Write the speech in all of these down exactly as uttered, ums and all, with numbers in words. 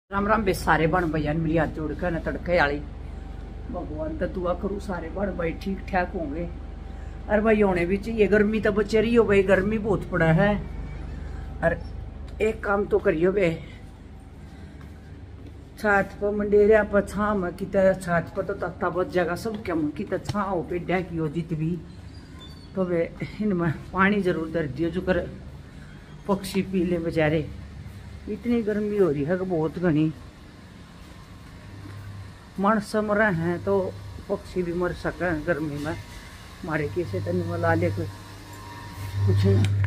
राम राम बे सारे बन भैया मेरी हाथ जोड़ कर न तड़के वाली भगवान तो दुआ करूँ सारे बन भाई ठीक ठाक होंगे। अरे भाई होने भी चाहिए, गर्मी तो बचे रही हो भाई, गर्मी बहुत पड़ा है। और एक काम तो करियो बे, छात पर मंडेरिया पर छा में कि छात पर तो तत्ता बच जाएगा सब क्या कि छा हो पेड्या की हो जित भी तो वे इनमें पानी जरूर दर दियो जो कर पक्षी पी ले बेचारे। इतनी गर्मी हो रही है कि बहुत घनी, मानस मर हैं तो पक्षी भी मर सके गर्मी में। हमारे कैसे तन वाला ले कुछ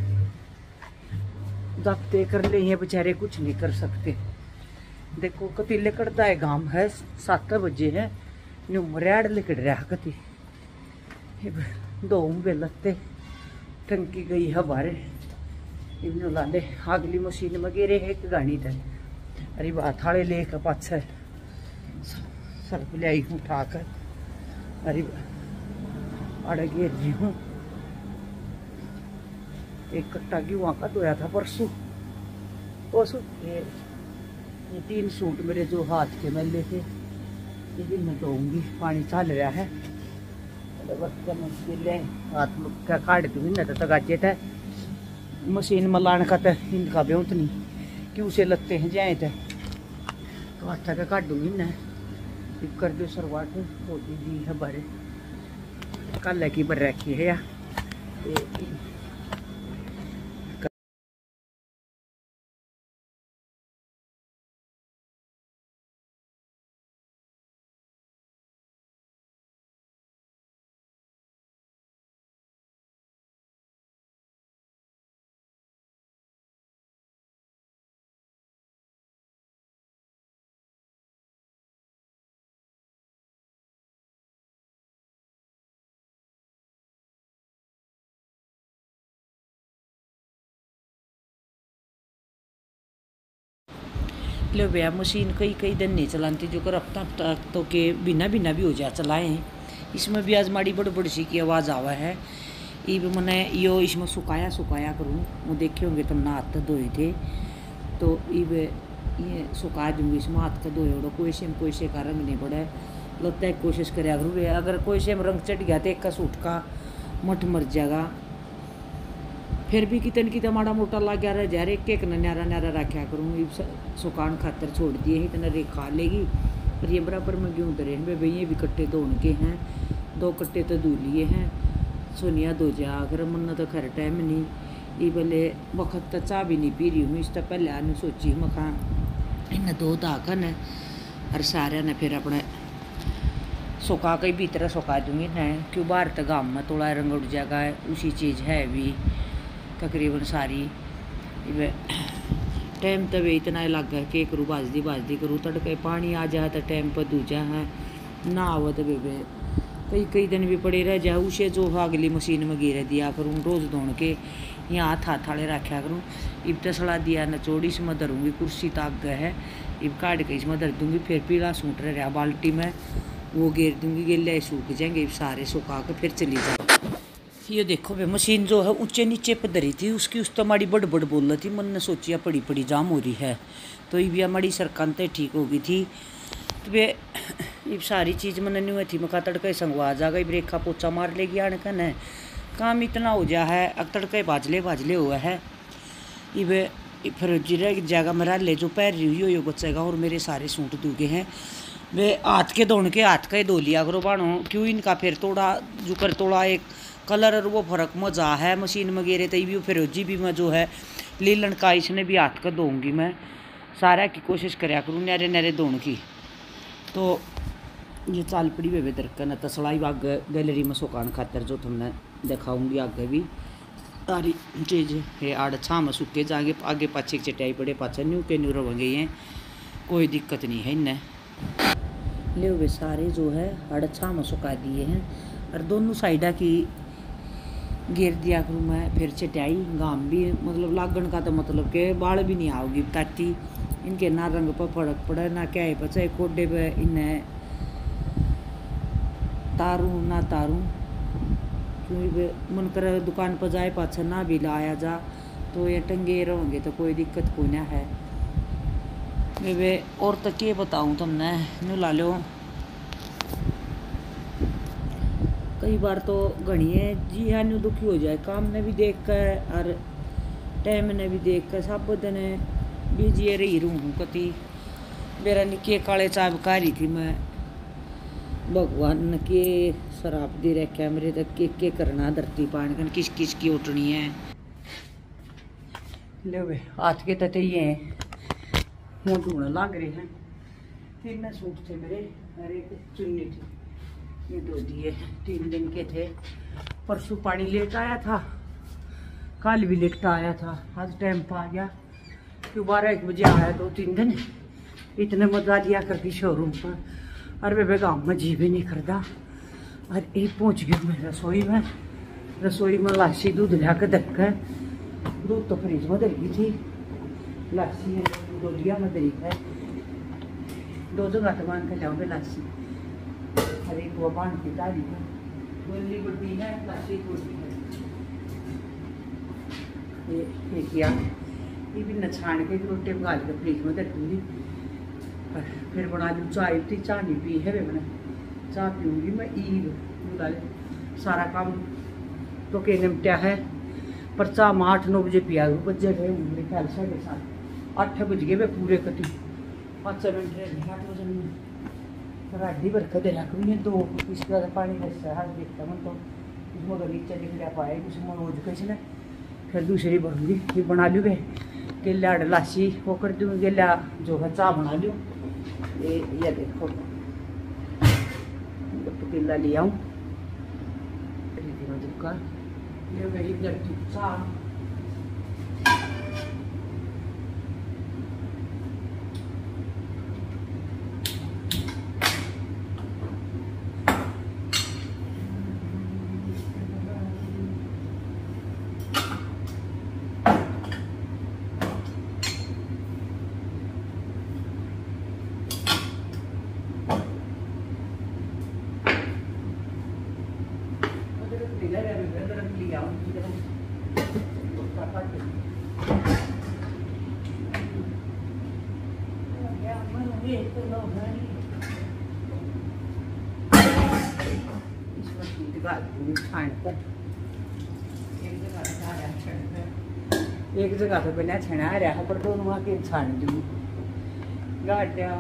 जब्ते कर ले, ये बेचारे कुछ नहीं कर सकते। देखो कति लिकड़ता है, गांव है सात बजे है न्यू मरियाड़ लिकड़ रहा कति दो बेलते टंकी गई है बारे इवन लाले अगली मशीन में गेरे है एक गाड़ी थे। अरे बात थाड़े ले कर पाछे सर्फ ले आई हूँ उठाकर, अरे अड़ घेर रही हूँ। एक कट्टा की वहाँ का धोया था परसों परसों ये, ये तीन सूट मेरे जो हाथ के मैले थे ये भी मैं धोऊंगी, पानी चल रहा है हाथ में क्या काट दूंगी न तो गाजे थे मशीन में लाने का तो इनका बेउत नहीं कि उसे लगते हैं जाए थे तो अच्छा का काट दूंगी ना कर दो सरवाट होती दी है बारे कल की बर रखी है या लो भैया मशीन कई कई दिन नहीं चलाती जो कर हफ्ता हफ्ता तो के बिना बिना भी हो जाए चलाए हैं। इसमें भी आज माड़ी बड़ बड़ी सी की आवाज़ आवा है। ये भी मैंने यो इसमें सुखाया सुखाया करूँ वो देखे होंगे तुम ना हाथ धोए थे तो ये ये सुखा दूँगी इसमें हाथ का धोए उड़ो कोई से कोई से का रंग नहीं पड़ा लगता है। कोशिश करे करूँ अगर कोई से रंग चढ़ गया तो एक का सूट का मठ मर जाएगा। फिर भी कितन की माड़ा मोटा लग गया रह एक एक न्यारा न्यारा रखा करूँ सुखान खातर छोड़ दिए इतना रे खा लेगी। और ये बराबर में क्यों धरे भाई ये भी कट्टे धो के हैं, दो कट्टे तो धो लिए हैं सोनिया दो जा अगर मन तो खैर टाइम नहीं ये बोले वक्त तो चाह भी नहीं पी रही हूँ। इससे पहले आने सोची मखा इन दो दाखन है और सारे ने फिर अपने सुखा के भीतर सुखा दूँगी न क्यों बाहर तो गाँव में थोड़ा रंग उड़ जाएगा उसी चीज़ है भी तकरीबन सारी। टाइम तो वे इतना लग गया कि करूँ बाजदी बाजदी करूँ तड़के पानी आ जाए तो टाइम पर दूजा है ना आवा तो बेबे कई कई दिन भी पड़े रह जाए उसे जो अगली मशीन में गिर दिया करूँ रोज़ धोन के यहाँ हाथ हाथ हाड़े रखा करूँ। इब तसड़ा दिया नचोड़ी इसमें धरूँगी कुर्सी ताक गए है इब काट के इसमें धर दूँगी। फिर पीला सूट रहा बाल्टी में वो घेर दूँगी गेले सूख जाएंगे सारे सुखा के फिर चली जाए। ये देखो वे मशीन जो है ऊंचे नीचे पर धरी थी उसकी उस तो हमारी बड़ बड़ बोल रही थी मन ने सोचिया पड़ी पड़ी जाम हो रही है तो ये भी हमारी सरकानते ठीक हो गई थी। तो वे ये सारी चीज़ मन नहीं हुई थी मका तड़के संगवा जा गई ब्रेखा पोचा मार लेगी आने का न काम इतना हो जा है अब तड़के बाजले बाजले हुआ है। ये वे फिर जिरा जगह मेरा ले जो पैर रही हो यो बचेगा और मेरे सारे सूट दूगे हैं वे हाथ के धोने के हाथ का ही धो लिया करो बानो क्यों इनका फिर थोड़ा जो कर थोड़ा एक कलर और वो फर्क मजा है मशीन में गेरे तई भी फिर जी भी मैं जो है लीलन का इसने भी हाथ का धोऊंगी मैं सारा की कोशिश कराया करूँ नहरे नहरे धोने की। तो ये चाल पड़ी वे दरकन तसड़ाई आग गैलरी में सुखान खातर जो तुमने दिखाऊंगी आगे भी सारी चीज़ है आड़ छा में सूखे जाएंगे आगे पाछे चटाई पड़े पाछे न्यू के न्यू रहेंगे ये कोई दिक्कत नहीं है इन्हें ले वे सारे जो है आड़ छा में सुखा दिए हैं और दोनों साइडा की घेर दिया करूँ मैं फिर चटाई गाम भी मतलब लागण का तो मतलब के बाल भी नहीं आओगी ताती इनके ना रंग पर फर्क पड़े ना क्या है बचा कोडे पे इन्हें तारूँ ना तारूँ क्योंकि मन कर दुकान पर जाए पाछा ना भी लाया जा तो ये टंगे रहेंगे तो कोई दिक्कत कोई ना है। बेबे और तो क्या बताऊँ तुमने नू ला लो। कई बार तो घनी है जी है नू दुखी हो जाए काम ने भी देख कर और टाइम ने भी देख कर सब दिन बिजी रही रहूँ कति मेरा निके काले चाबका रही थी मैं भगवान के शराब दे रखे मेरे तक के के करना धरती पान कन किस किस की उठनी है। ले वे हाथ के तते ही हैं मुँह धोने लग रहे हैं। तीन सूट थे मेरे और एक चुन्नी थी ये धो दिए। तीन दिन के थे परसों पानी लेट आया था कल भी लेट आया था आज टाइम पा गया क्यों बारह एक बजे आया दो तीन दिन इतने मजा दिया करती शोरूम पर और बेबे गाँव में जी भी नहीं करता और एक पहुँच गया मैं रसोई में। रसोई में लाशी दूध ला कर धर कर दूध तो फ्रिज में धर गई थी लाशी डोलिया में धरी है दो जगह तो मान कर जाओगे लाशी और एक वो बांध की डाली है गोली बड़ी है लाशी छोटी है ये ये किया ये भी न छान के रोटी गाल के फ्रिज में धर दूँगी और फिर बना लूँ चाय इतनी चाह नहीं पी है मैंने चाह पीऊँगी मैं ईद सारा काम तो के निपटा है पर चाह मैं आठ नौ बजे पिया बज गए मेरे ख्याल साढ़े सात आठ बज गए वे पूरे कटी पाँच छः मिनट रहे आठ बजे में राडी बरखा दे रख भी दो इसके बाद पानी बरसा हाथ देखता मैं तो उसमें गली चले फिर पाए उसमें रोज कैसे ना फिर दूसरी भरूँगी फिर बना लूँगे केला लाशी वो कर दूँगी केला जो है चाह बना लूँ ये ये देखो पतीला ले आऊँ का ये मेरी लड़की चाह एक जगह पे बना छना रहा है पर दोनों वहाँ के छान दूँ गाड़िया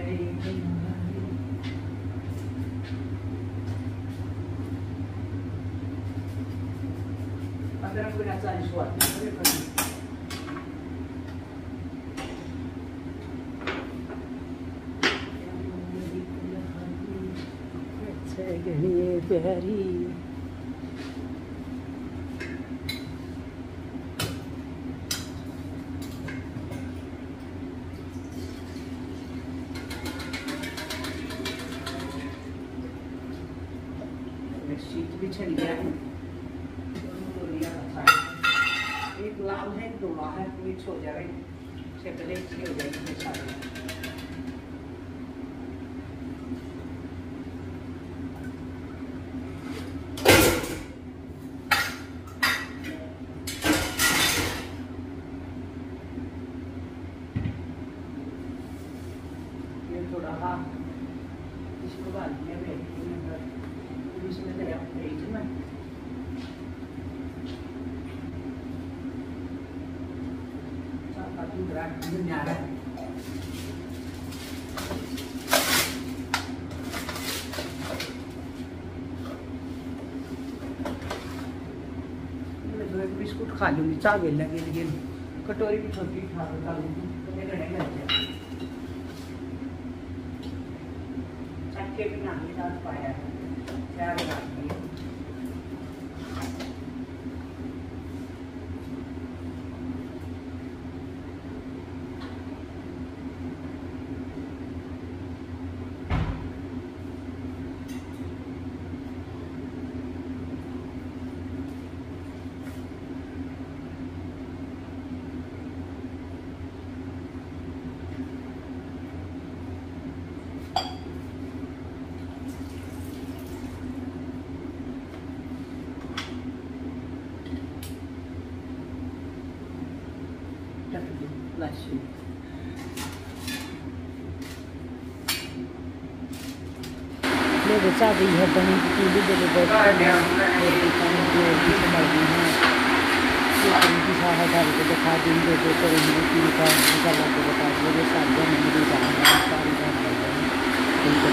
अगर बिना चालीस वाट गहरी प्यारी शीट भी छन गया है एक लाल है दो लाल है मिक्स हो जाएगा सेपरेट हो जाएगी सारी थोड़ा हाँ इसको डाल दिया इसमें दया फ्रिज में चाका दूध रख दुनिया रहा बिस्कुट खा लूँगी चाह गेल लगे लेकिन कटोरी भी छोटी खा खा लूँगी चक्के भी ना डाल पाया है प्यार डालती है ले बचा दी है बनी पतीली जब बहुत बनी और भी पानी की और भी संभालनी है ये करी की साहा डाल के दिखा दी दो दो करेंगे की का मसाला को बता दिया साथ में